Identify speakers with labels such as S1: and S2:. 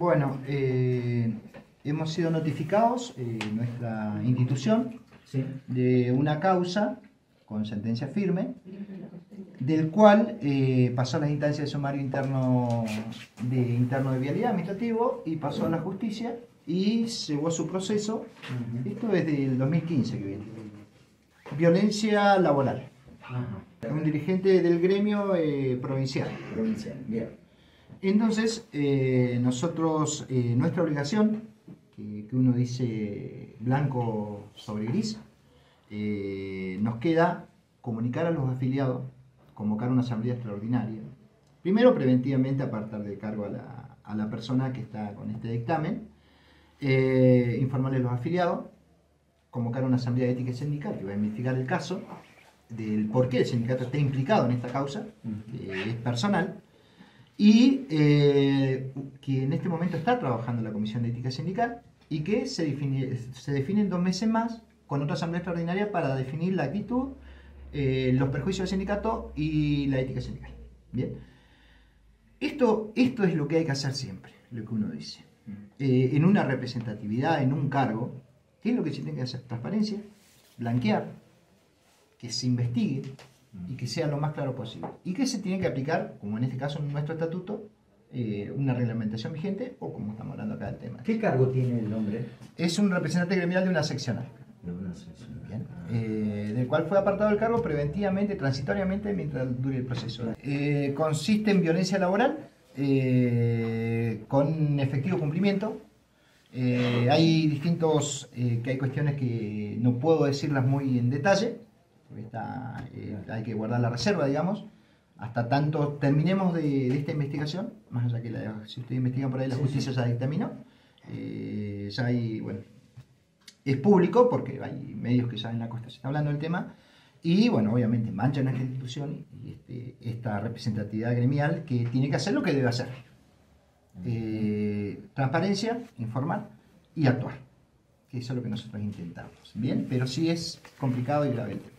S1: Bueno, hemos sido notificados, nuestra institución,
S2: Sí.
S1: de una causa con sentencia firme, del cual pasó a las instancias de sumario interno de vialidad administrativo y pasó a la justicia y llevó su proceso. Esto es del 2015 que viene. Violencia laboral.
S2: Ajá.
S1: Un dirigente del gremio provincial.
S2: Provincial, bien.
S1: Entonces, nosotros, nuestra obligación, que uno dice blanco sobre gris, nos queda comunicar a los afiliados, convocar una asamblea extraordinaria. Primero, preventivamente, apartar de cargo a la persona que está con este dictamen, informarle a los afiliados, convocar una asamblea de ética y sindical que va a investigar el caso, del por qué el sindicato está implicado en esta causa, es personal, y que en este momento está trabajando la Comisión de Ética Sindical y que se define en 2 meses más con otra asamblea extraordinaria para definir la actitud, los perjuicios del sindicato y la ética sindical. Bien, esto es lo que hay que hacer siempre, lo que uno dice. En una representatividad, en un cargo, ¿qué es lo que se tiene que hacer? Transparencia, blanquear, que se investigue y que sea lo más claro posible. Y que se tiene que aplicar, como en este caso en nuestro estatuto, una reglamentación vigente o como estamos hablando acá del tema.
S2: ¿Qué cargo tiene el hombre?
S1: Es un representante gremial de una seccional.
S2: De una sección.
S1: Bien. Del cual fue apartado del cargo preventivamente, transitoriamente, mientras dure el proceso. Consiste en violencia laboral con efectivo cumplimiento. Hay distintos, que hay cuestiones que no puedo decirlas muy en detalle, porque hay que guardar la reserva, digamos, hasta tanto terminemos de esta investigación, más allá que si ustedes investigan por ahí, la justicia ya dictaminó. Ya hay, bueno, es público porque hay medios que ya en la costa se está hablando del tema, y bueno, obviamente mancha nuestra institución y esta representatividad gremial que tiene que hacer lo que debe hacer. Transparencia, informar y actuar, que eso es lo que nosotros intentamos. Bien, pero sí es complicado y grave el tema.